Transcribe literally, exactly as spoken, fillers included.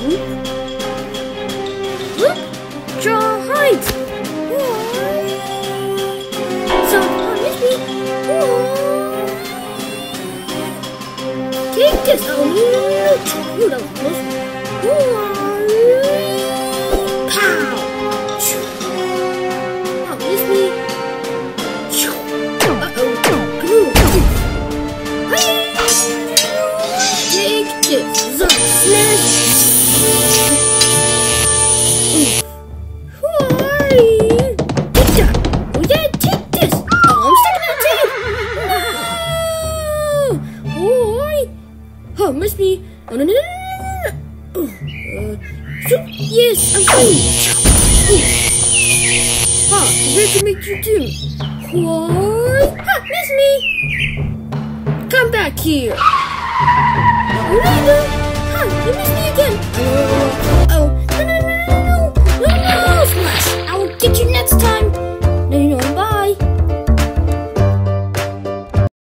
Look, draw heights. So, uh, miss me. Take this. Oh, you don't close. Pow. Oh, miss me. Uh-oh. Take this. Smash. Oh, must be. Oh, no, no, no, no, no. Oh, uh, shoot. Yes, I'm free. Ah, where can make you do? What? Ha, miss me. Come back here. Oh, no, no.